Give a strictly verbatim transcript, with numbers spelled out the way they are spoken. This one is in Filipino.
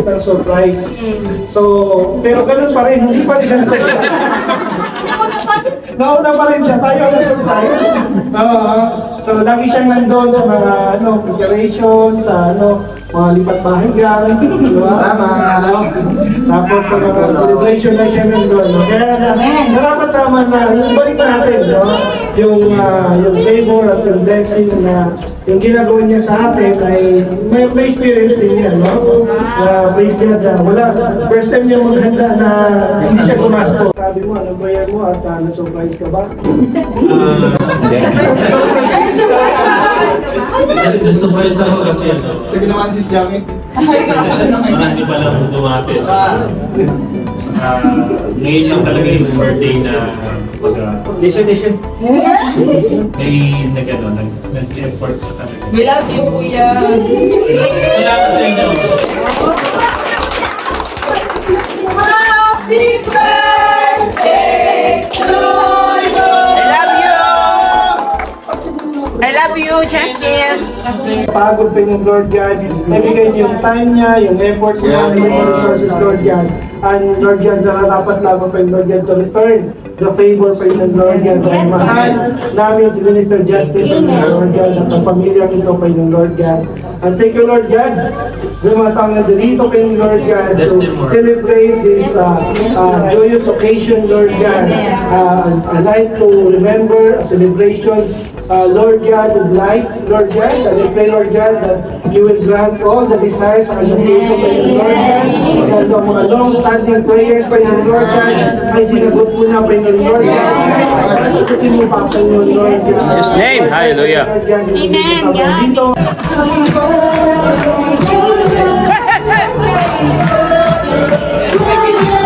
ng surprise. So, pero ganun pa rin, hindi pa rin siya na-surprise. Nauna pa rin siya, tayo ang na-surprise. Uh, so, lagi siyang nandun sa mga ano, preparation, sa ano, mga lipat bahay gang, di ba? Tama! Ano? Tapos sa mga celebration na siya nandun. No? Kaya na, narapat naman na, balik natin, no? Yung, uh, yung favor at yung blessing na yung ginagawa niya sa atin ay may, may experience din niya, no? Uh, praise God, uh, wala. First time niya maghanda na hindi siya gumasto. Sabi mo, anong prayer mo at uh, na-surprise ka ba? Na-surprise ako kasi ano. Sige naman sis Jackie. Marami pa lang dumati sa saka ngayon lang talaga yung birthday na pag Listen, listen. may nag-ano, nag-effort sa talaga. We love you, Kuya. Salamat sa inyo. Happy birthday to you! I love you! I love you, Justin! Pagod pa yung Lord God, nabigay niyo yung time niya, yung effort niya, yung resources, Lord God. And Lord God, nararapat lamang pa yung Lord God to return the favor pa yung Lord God. Dahil mahal namin si Minister Justin, Lord God, at ang pamilyang ito pa yung Lord God. And thank you, Lord God, yung mga taong nandito pa yung Lord God to celebrate this uh, uh, joyous occasion, Lord God. Uh, a night to remember, a celebration, uh, Lord God, of life, Lord God. And I pray, Lord God, that you will grant all the desires ng puso pa yung Lord God. At ang mga long-standing prayers pa yung Lord God ay sinagot po na pa yung Lord God. Sasagutin mo pa pa yung Lord God. In Jesus' name, hallelujah. Amen, God.